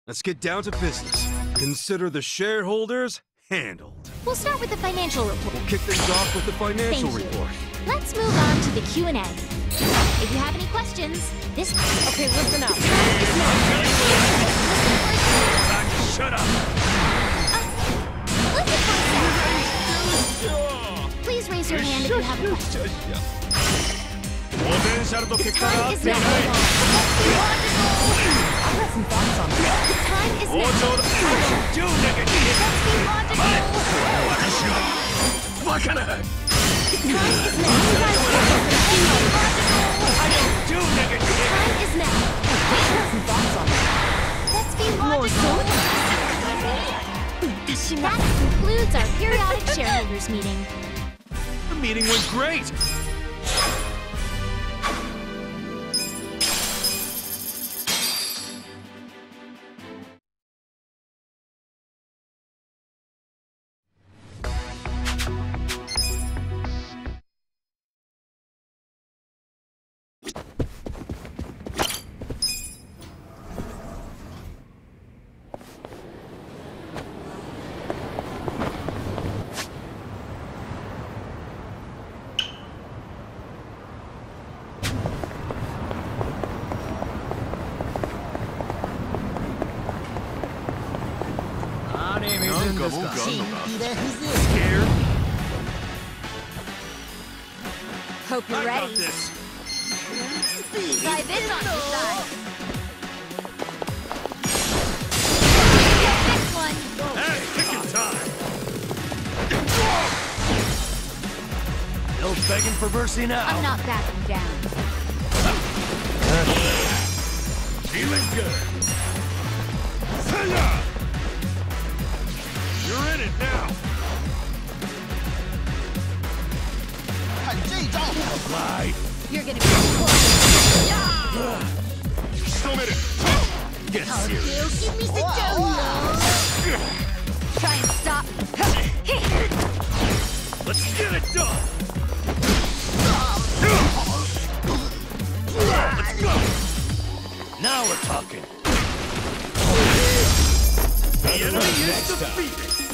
Let's get down to business. Consider the shareholders handled. We'll start with the financial report. We'll kick things off with the financial Thank you. report. Let's move on to the Q&A. If you have any questions, this... Okay, listen up. Shut up! Listen for a second. Please raise your hand if you have a question. The time is now. I've got some thoughts on this. The time is now. Let's be logical. The time is now. The time is now. I've got some thoughts on this. Let's be logical. That concludes our periodic shareholders meeting. The meeting went great. Scared? Hope you're I got ready. this. Try this on your side. This one. Hey, kicking time. No begging for mercy now. I'm not backing down. Feeling good. Saya! You're in it now. Lie. You're gonna be close. Still made it. Get serious. Give me the dough. Try and stop. Let's get it done. Let's go. Now we're talking. The enemy is defeated.